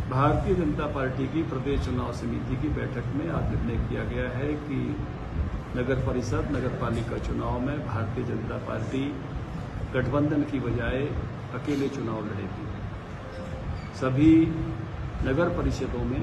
Bharatiya Janata party की प्रदेश चुनाव समिति की बैठक में आज निर्णय किया गया है कि नगर परिषद नगर पालिका चुनाव में भारतीय जनता पार्टी गठबंधन की बजाय अकेले चुनाव लड़ेगी। सभी नगर परिषदों में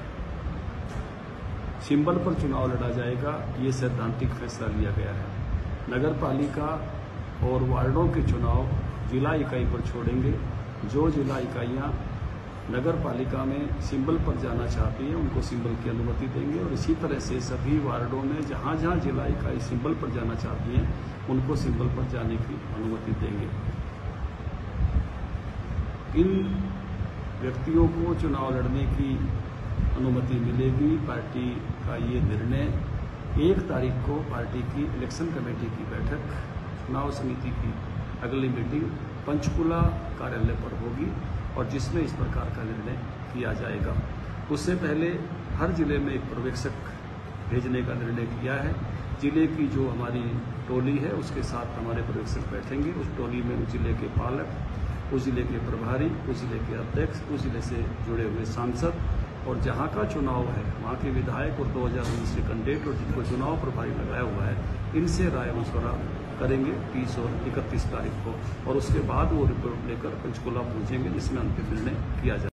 सिंबल पर चुनाव लड़ा जाएगा, ये सैद्धांतिक फैसला लिया गया है। नगर पालिका और वार्डों के चुनाव जिला इकाई पर छोड़ेंगे। जो जिला इकाइयां नगर पालिका में सिंबल पर जाना चाहती हैं उनको सिंबल की अनुमति देंगे और इसी तरह से सभी वार्डों में जहां जहां जिला इकाई सिंबल पर जाना चाहती हैं उनको सिंबल पर जाने की अनुमति देंगे। इन व्यक्तियों को चुनाव लड़ने की अनुमति मिलेगी। पार्टी का ये निर्णय 1 तारीख को पार्टी की इलेक्शन कमेटी की बैठक, चुनाव समिति की अगली मीटिंग पंचकुला कार्यालय पर होगी और जिसमें इस प्रकार का निर्णय किया जाएगा। उससे पहले हर जिले में एक पर्यवेक्षक भेजने का निर्णय किया है। जिले की जो हमारी टोली है उसके साथ हमारे पर्यवेक्षक बैठेंगे। उस टोली में उस जिले के पालक, उस जिले के प्रभारी, उस जिले के अध्यक्ष, उस जिले से जुड़े हुए सांसद और जहां का चुनाव है वहां के विधायक और 2019 के कैंडिडेट और जिनको चुनाव प्रभारी लगाया हुआ है, इनसे राय मशवरा करेंगे 30 और 31 तारीख को और उसके बाद वो रिपोर्ट लेकर पंचकुला पहुंचेंगे जिसमें अंतिम निर्णय किया जाए।